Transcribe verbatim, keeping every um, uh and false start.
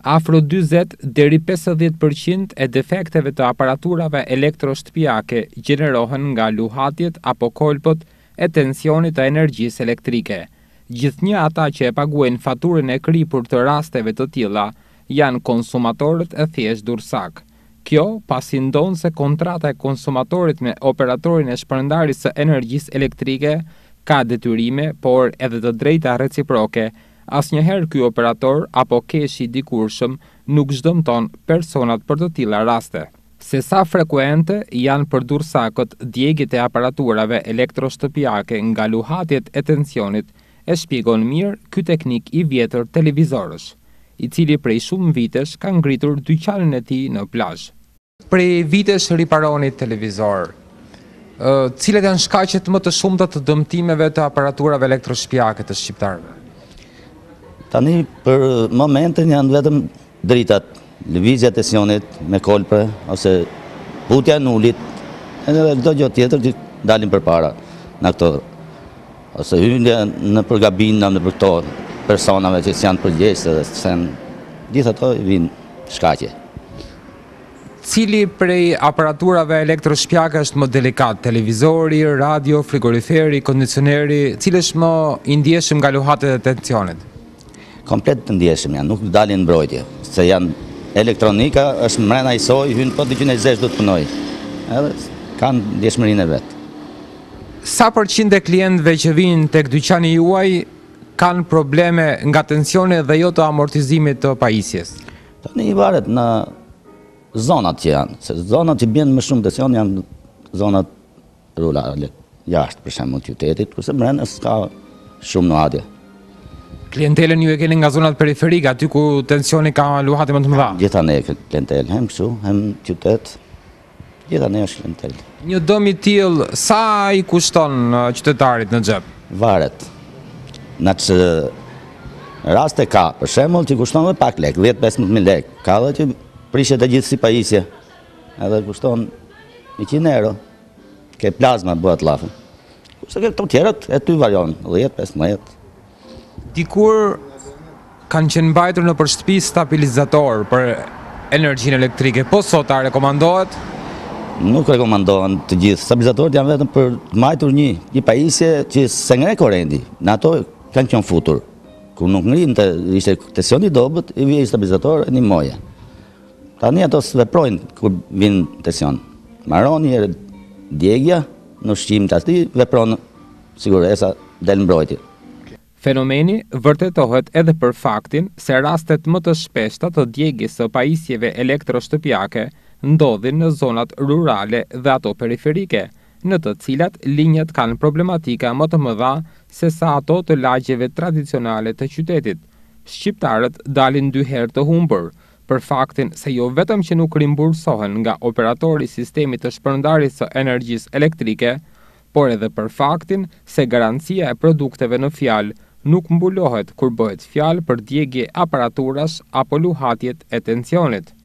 Afro dyzet deri pesëdhjetë përqind e defekteve të aparaturave elektroshtëpiake gjenerohen nga luhatjet apo kolpët e tensionit të energjisë elektrike. Gjithnjë ata që e paguajnë faturën e kripur të rasteve të tilla janë konsumatorët e thjesht dursak. Kjo pasi ndonë se kontrata e konsumatorit me operatorin e shpërndarjes së energjisë elektrike ka detyrime, por edhe të drejta reciproke. Asnjëherë ky operator apo keshi i dikurshëm nuk zhdëmton personat për të tilla raste. Se sa frekuente janë për dursakët djegjet e aparaturave elektroshtëpiake nga luhatjet e tensionit, e shpjegon mirë ky teknik i vjetër televizorësh, i cili prej shumë vitesh ka ngritur dyqanin e tij në plazh. Prej vitesh riparoni televizor. Cilat janë shkaqet më të shumta të dëmtimeve të aparaturave elektroshtëpiake të shqiptarëve? Tani për momentin janë vetëm dritat, lëvizja e tensionit me kolpe ose putja e nulit, edhe çdo gjë tjetër që dalin përpara në këto. Ose hyndja në përgabina në për këto personave që janë përgjegjës dhe sen gjithë ato vinë shkaqe. Cili prej aparaturave elektroshtëpiake është më delikat? Televizori, radio, frigoriferi, kondicioneri, cili është më i ndjeshëm nga luhatjet e tensionit? Komplet të ndjeshëm janë, nuk dalin mbrojtje, se janë elektronika, është mrena i soj, hynë po dyqin e zezh do të punoj, edhe kanë ndjeshmërinë e vetë. Sa përqind e klientëve që vinë tek dyqani juaj kanë probleme nga tensioni dhe jo të amortizimit të pajisjes? Tani i varet në zonat që janë, se zonat që bjenë më shumë tension janë zonat rurale, jashtë për shembull qytetit, kurse mrena s'ka shumë nuhatje. Klientelën ju e keni nga zonat periferike, aty ku tensioni ka luhatje më të mëdha? Gjitha ne klientel, hem kështu, hem qytet, gjitha ne është klientel. Një dëm i tillë sa i kushton qytetarit në xhep? Varet. Në që raste ka, për shembull që kushton edhe pak lek, dhjetë pesëmbëdhjetë mijë lek, ka edhe që prishet e gjithë si pajisje, edhe kushton njëqind euro, ke plazma bëhet llafë. Kurse këto tjerët e ty varion, dhjetë pesëmbëdhjetë. Dikur kanë qenë mbajtur në shtëpi stabilizator për energjinë elektrike, po sot a rekomandohet? Nuk rekomandohen të gjithë. Stabilizatorët janë vetëm për mbajtur një, një pajisje që se ngre korrendi. Në ato kanë qenë futur. Kur nuk ngrin të ishte tensioni i dobët, i vjen stabilizator e një moje. Tani ato veprojnë kur vin tension. Marroni herë djegja në ushqim të ati vepron siguresa del mbrojtje. Fenomeni vërtetohet edhe për faktin se rastet më të shpeshta të djegjes së pajisjeve elektroshtëpiake ndodhin në zonat rurale dhe ato periferike, në të cilat linjat kanë problematika më të mëdha se sa ato të lagjeve tradicionale të qytetit. Shqiptarët dalin dy herë të humbur, për faktin se jo vetëm që nuk rimbursohen nga operatori i sistemit të shpërndarjes së energjisë elektrike, por edhe për faktin se garancia e produkteve në fjalë nuk mbulohet kur bëhet fjalë për djegje aparaturash apo luhatjet e tensionit.